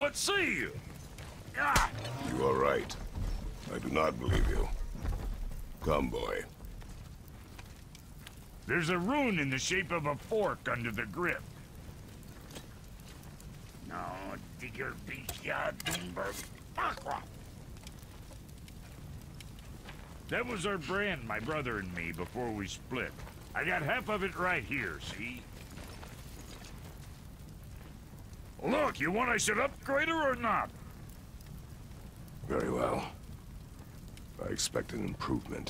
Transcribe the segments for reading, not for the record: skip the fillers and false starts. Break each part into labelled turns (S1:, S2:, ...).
S1: but see you. Ah.
S2: You are right. I do not believe you. Come, boy.
S1: There's a rune in the shape of a fork under the grip. No, digger beast, That was our brand, my brother and me, before we split. I got half of it right here, see? Look, you want I should upgrade her or not?
S2: Very well. I expect an improvement.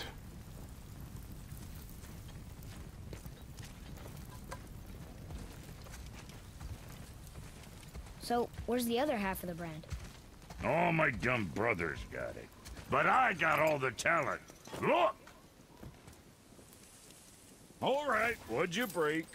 S3: So, where's the other half of the brand?
S1: All my dumb brothers got it. But I got all the talent. Look! All right, what'd you break?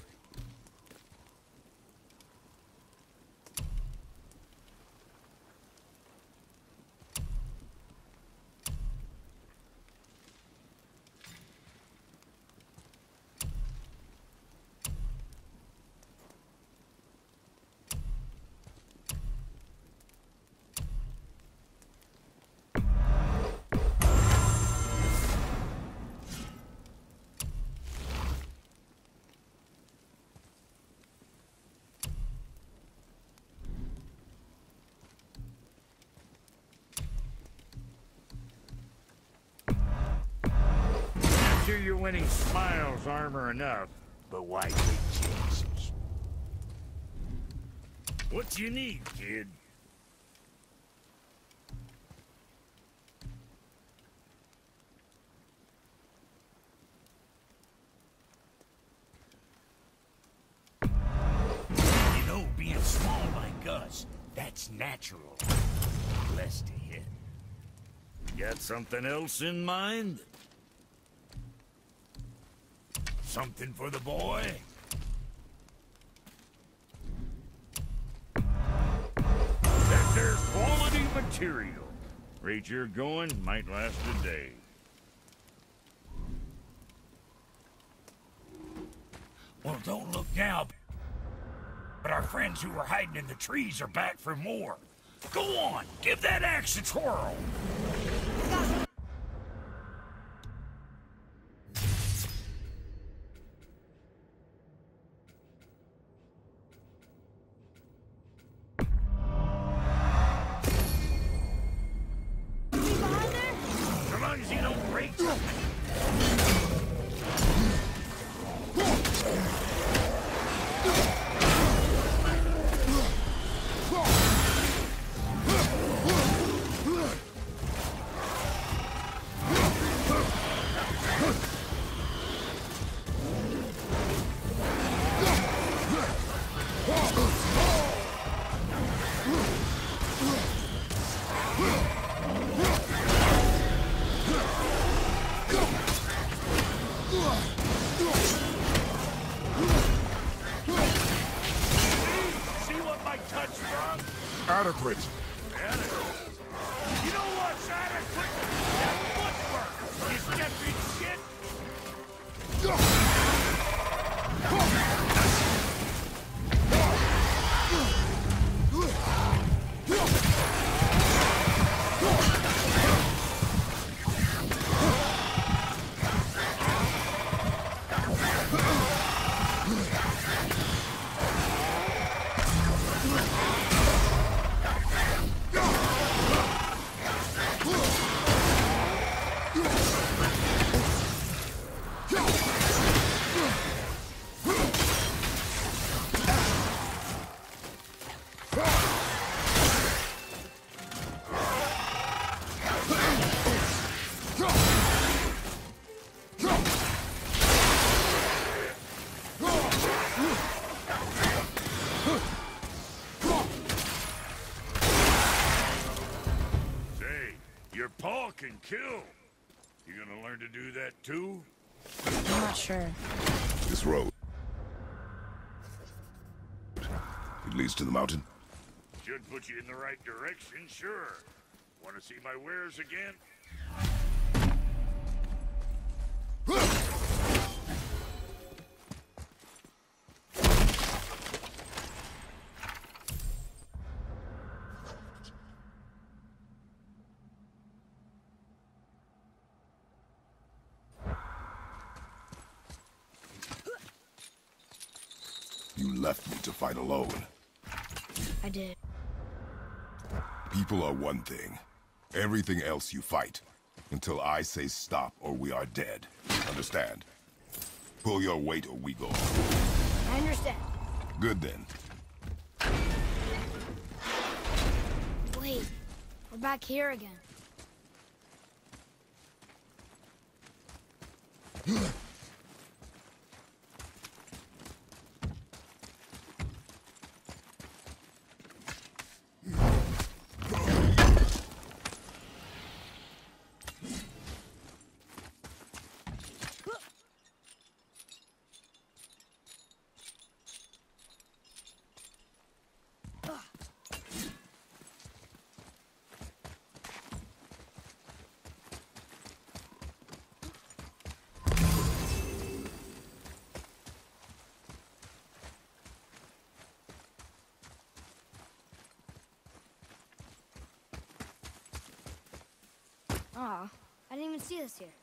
S1: Sure you're winning smiles armor enough, but why take chances? What you need, kid? You know, being small like us, that's natural. Less to hit. Got something else in mind? Something for the boy? That there's quality material. Rate you're going might last a day. Well, don't look now, but our friends who were hiding in the trees are back for more. Go on, give that axe a twirl.
S2: Adequate.
S1: You know what's adequate? That footwork! You stepping shit! Can kill. You gonna learn to do that too?
S3: I'm not sure.
S2: This road. It leads to the mountain.
S1: Should put you in the right direction, sure. Want to see my wares again?
S2: left me to fight alone.
S3: I did.
S2: People are one thing. Everything else you fight. Until I say stop or we are dead. Understand? Pull your weight or we go.
S3: I understand.
S2: Good then.
S3: Wait, we're back here again. Aw, I didn't even see this here.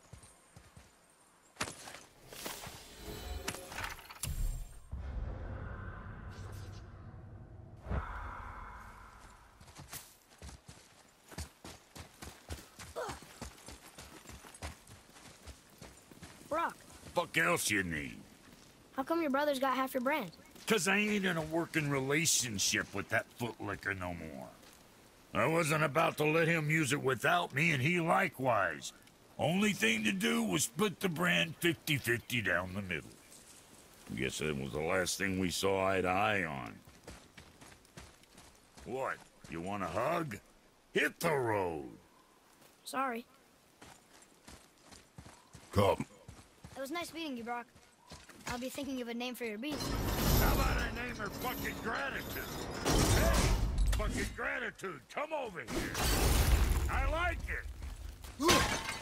S3: Brock,
S1: Fuck else you need?
S3: how come your brother's got half your brand?
S1: 'Cause I ain't in a working relationship with that footlicker no more. I wasn't about to let him use it without me, and he likewise. Only thing to do was split the brand 50-50 down the middle. Guess that was the last thing we saw eye to eye on. What, you want a hug? Hit the road.
S3: Sorry.
S2: Come.
S3: It was nice meeting you, Brock. I'll be thinking of a name for your beast.
S1: How about I name her fucking Gratitude? Hey, fucking Gratitude, come over here. I like it.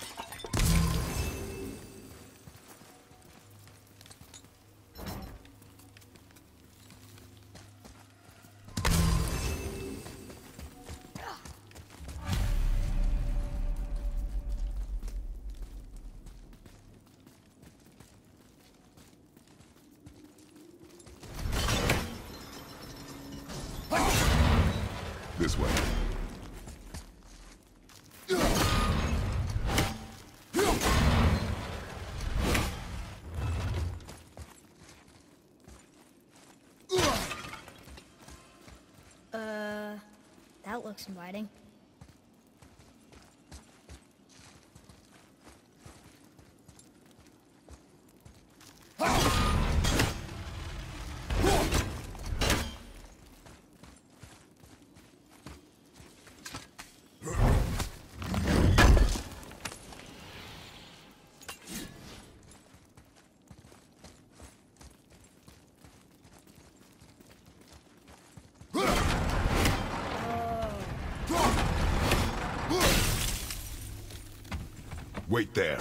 S2: This way.
S3: That looks inviting.
S2: Wait there.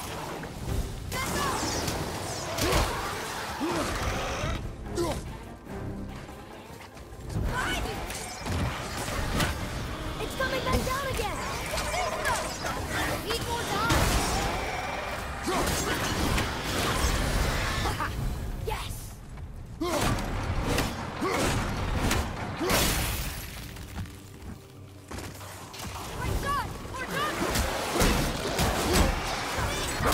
S3: It's coming back down again! Need more time! Yes! Right side! More time!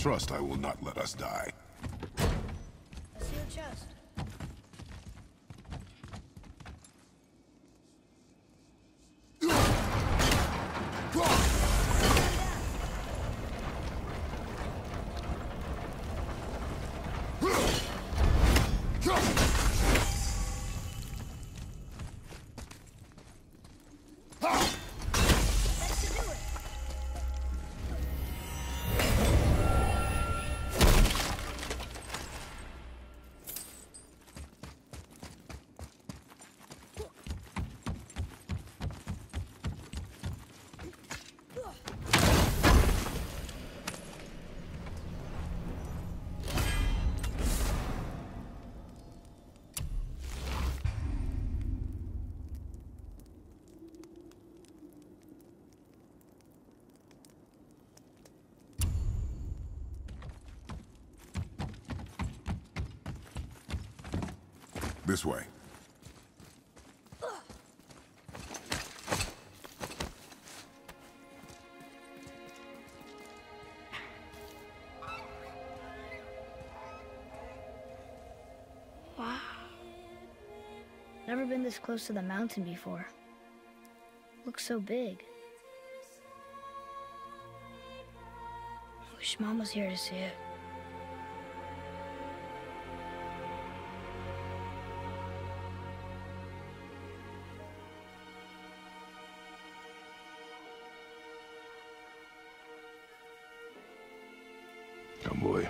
S2: Trust I will not let us die.
S3: I see your chest. That should do it.
S2: This way.
S3: Wow. Never been this close to the mountain before. Looks so big. Wish Mom was here to see it.
S2: Come, boy.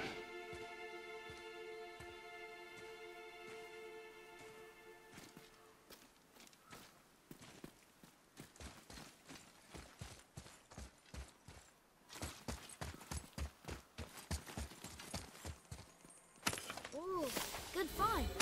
S3: Ooh, good find.